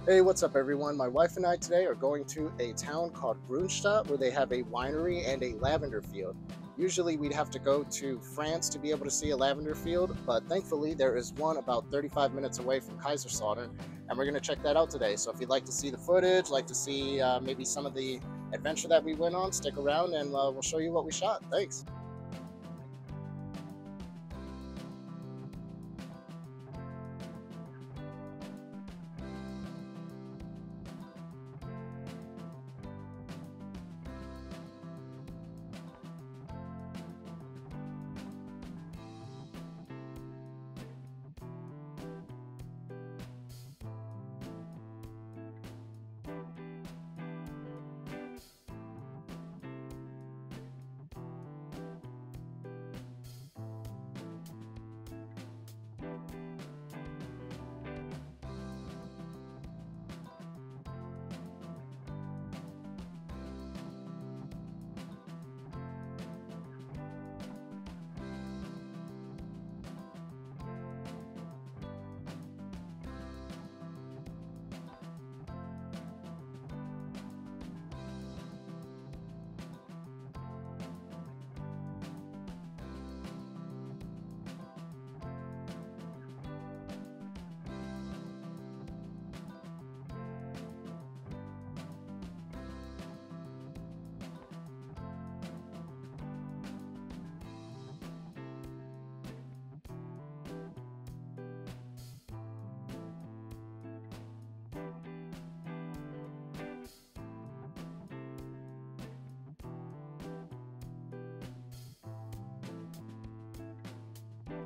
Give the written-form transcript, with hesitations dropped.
Hey, what's up, everyone? My wife and I today are going to a town called Grünstadt where they have a winery and a lavender field. Usually, we'd have to go to France to be able to see a lavender field, but thankfully, there is one about 35 minutes away from Kaiserslautern, and we're going to check that out today. So, if you'd like to see the footage, like to see maybe some of the adventure that we went on, stick around and we'll show you what we shot. Thanks.